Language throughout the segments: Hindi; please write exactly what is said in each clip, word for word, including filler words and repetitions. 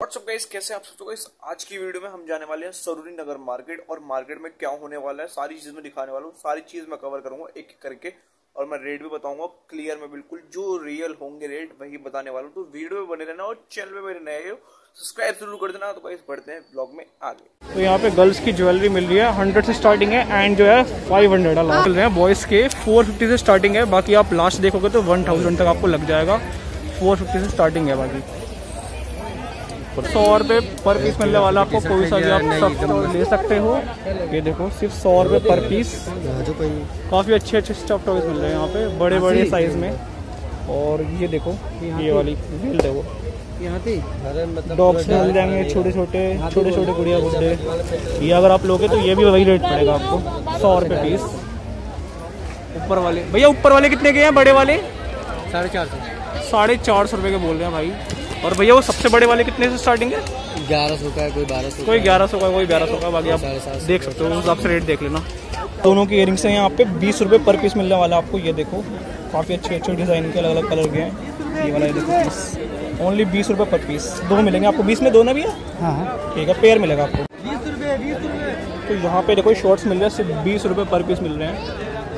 व्हाट्सअप गाइस, कैसे आप सब? तो गाइस आज की वीडियो में हम जाने वाले हैं सरोजनी नगर मार्केट और मार्केट में क्या होने वाला है सारी चीज में दिखाने वाला हूँ। सारी चीज मैं कवर करूंगा एक एक करके और मैं रेट भी बताऊंगा क्लियर में, बिल्कुल जो रियल होंगे रेट वही बताने वाला हूँ। तो वीडियो में बने रहना और चैनल में मेरे नए हो सब्सक्राइब जरूर कर देना। तो गाइस बढ़ते हैं ब्लॉग में आगे। तो यहाँ पे गर्ल्स की ज्वेलरी मिल रही है, हंड्रेड से स्टार्टिंग है एंड जो है फाइव हंड्रेड मिल रहे हैं। बॉयज के फोर फिफ्टी से स्टार्टिंग है, बाकी आप लास्ट देखोगे तो वन थाउजेंड तक आपको लग जाएगा। फोर फिफ्टी से स्टार्टिंग है, बाकी सौ रुपये पर पीस मिलने वाला आपको। कोई सा भी आप सब ले सकते हो। ये देखो सिर्फ सौ रुपये पर पीस। काफ़ी अच्छे अच्छे स्टफ टॉयज मिल रहे हैं यहाँ पे, बड़े बड़े साइज में। और ये देखो ये वाली बेल्ट है, वो डॉग्स मिल जाएंगे, छोटे छोटे छोटे छोटे गुड़िया गुड्डे। ये अगर आप लोगे तो ये भी वही रेट पड़ेगा आपको, सौ रुपये पीस। ऊपर वाले भैया, ऊपर वाले कितने के हैं? बड़े वाले साढ़े चार सौ साढ़े चार सौ रुपये के बोल रहे हैं भाई। और भैया वो सबसे बड़े वाले कितने से स्टार्टिंग है? ग्यारह सौ का है, कोई बारह सौ, कोई ग्यारह सौ का, कोई बारह सौ का। बाकी आप देख सकते हो, उस हिसाब से रेट देख लेना। दोनों की इयरिंग्स हैं यहाँ पे बीस रुपये पर पीस मिलने वाला आपको। ये देखो काफ़ी अच्छे अच्छे डिज़ाइन के अलग अलग कलर के हैं। ये वाला ये देखो पीस ओनली बीस रुपये पर पीस। दो मिलेंगे आपको, बीस में दो ना भैया? हाँ ठीक है, पेयर मिलेगा आपको बीस रुपये बीस रुपये। तो यहाँ पे देखो शॉर्ट्स मिल रहे हैं, सिर्फ बीस रुपये पर पीस मिल रहे हैं।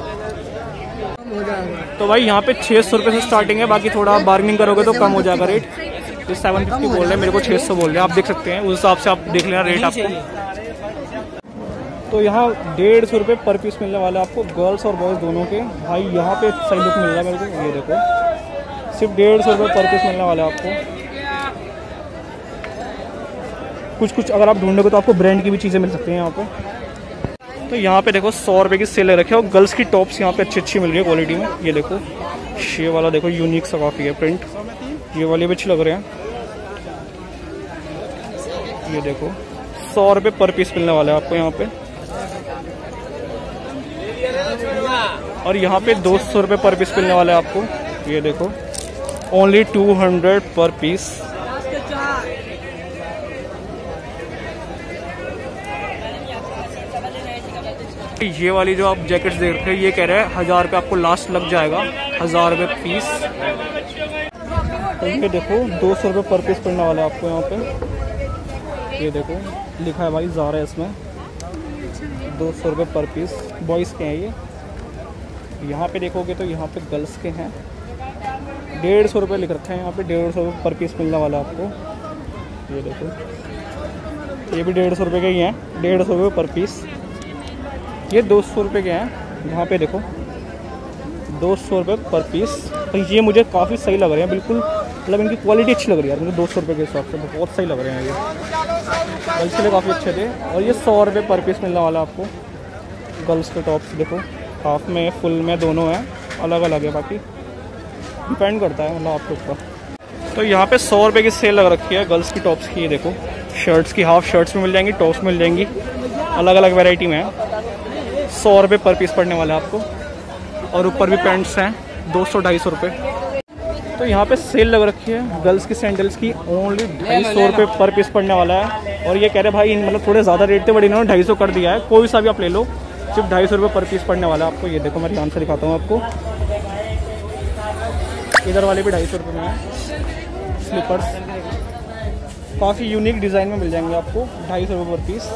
तो भाई यहाँ पे छः सौ रुपये से स्टार्टिंग है, बाकी थोड़ा बार्गेनिंग करोगे तो कम हो जाएगा रेट। ये सेवन फिफ्टी बोल रहे हैं, मेरे को छः सौ बोल रहे हैं। आप देख सकते हैं, उस हिसाब से आप देख लेना रेट आपको। तो यहाँ डेढ़ सौ रुपये पर पीस मिलने वाला है आपको, गर्ल्स और बॉयज़ दोनों के। भाई यहाँ पे सही लुक मिल रहा है मेरे को। ये देखो सिर्फ डेढ़ सौ रुपये पर पीस मिलने वाला है आपको। कुछ कुछ अगर आप ढूंढोगे तो आपको ब्रांड की भी चीज़ें मिल सकती हैं यहाँ पे। तो यहाँ पे देखो सौ रुपये की सेल रखी है और गर्ल्स की टॉप्स यहाँ पे अच्छी अच्छी मिल रही है क्वालिटी में। ये देखो ये वाला देखो यूनिक सा काफ़ी है प्रिंट, ये वाले भी अच्छे लग रहे हैं। ये देखो सौ रुपये पर पीस मिलने वाला है आपको यहाँ पे। और यहाँ पे दो सौ रुपये पर पीस मिलने वाला है आपको। ये देखो only two hundred per piece. ये वाली जो आप जैकेट्स देख रहे हैं, ये कह रहे हैं हजार रुपये आपको लास्ट लग जाएगा, हजार रुपये पीस। तो ये देखो दो सौ रुपये पर पीस पड़ने वाला है आपको यहाँ पे। ये देखो लिखा है भाई ज़ारा है इसमें, दो सौ रुपये पर पीस। बॉयज़ के हैं ये। यहाँ पे देखोगे तो यहाँ पे गर्ल्स के हैं, डेढ़ सौ रुपये लिख रखा है यहाँ पे, डेढ़ सौ रुपये पर पीस मिलने वाला है आपको। ये देखो ये भी डेढ़ सौ रुपये के ही हैं, डेढ़ सौ रुपये पर पीस। ये दो सौ रुपये के हैं, यहाँ पे देखो दो सौ रुपये पर पीस। तो ये मुझे काफ़ी सही लग रहे हैं, बिल्कुल मतलब इनकी क्वालिटी अच्छी लग रही है यार मुझे। दो सौ रुपये के हिसाब से बहुत सही लग रहे हैं ये, गर्ल्स के लिए काफ़ी अच्छे थे। और ये सौ रुपये पर पीस मिलने वाला आपको। गर्ल्स के टॉप्स देखो हाफ में फुल में दोनों हैं, अलग अलग है, बाकी डिपेंड करता है मतलब आपके ऊपर। तो यहाँ पे सौ रुपये की सेल लग रखी है गर्ल्स की टॉप्स की। ये देखो शर्ट्स की, हाफ शर्ट्स में मिल जाएंगी, टॉप्स मिल जाएंगी, अलग अलग वेराइटी में है। सौ रुपये पर पीस पड़ने वाला है आपको। और ऊपर भी पैंट्स हैं दो सौ ढाई सौ रुपये। तो यहाँ पे सेल लग रखी है गर्ल्स की सैंडल्स की, ओनली ढाई सौ रुपये पर पीस पड़ने वाला है। और ये कह रहे भाई मतलब थोड़े ज़्यादा रेट थे, बट इन्होंने ढाई सौ कर दिया है। कोई सा भी आप ले लो, सिर्फ ढाई सौ रुपये पर पीस पड़ने वाला है आपको। ये देखो मैं ध्यान से दिखाता हूँ आपको, इधर वाले भी ढाई सौ रुपये में है। स्लीपर्स काफ़ी यूनिक डिज़ाइन में मिल जाएंगे आपको, ढाई सौ रुपये पर पीस।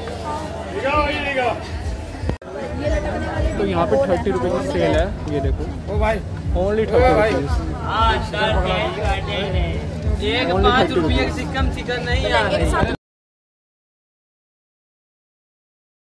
तो यहाँ पे थर्टी रुपये की सेल है। ये देखो only thirty rupees, only thirty rupees.